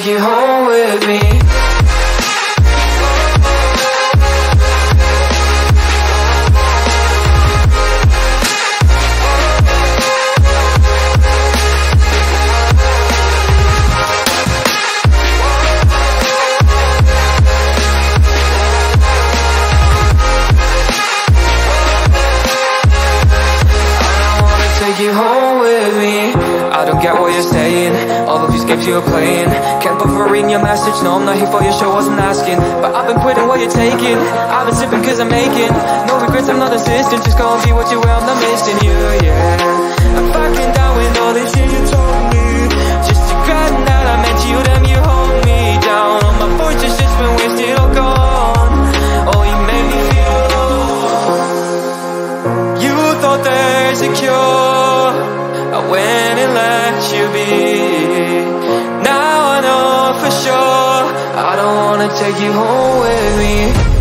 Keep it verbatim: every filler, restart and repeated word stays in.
you home with me. You home with me. I don't get what you're saying, all of these games you're playing. Can't bother reading your message, no I'm not here for your show, wasn't asking. But I've been quitting what you're taking, I've been sipping cause I'm making no regrets, I'm not insistent, just go and be what you will, I'm not missing you, yeah. I'm fucking down with all this shit you told me, just to regretting that I met you, damn you hold me down. All my fortune's just been wasted or gone. Oh, you made me feel low. You thought there's a cure, I went and let you be. Now I know for sure I don't wanna take you home with me.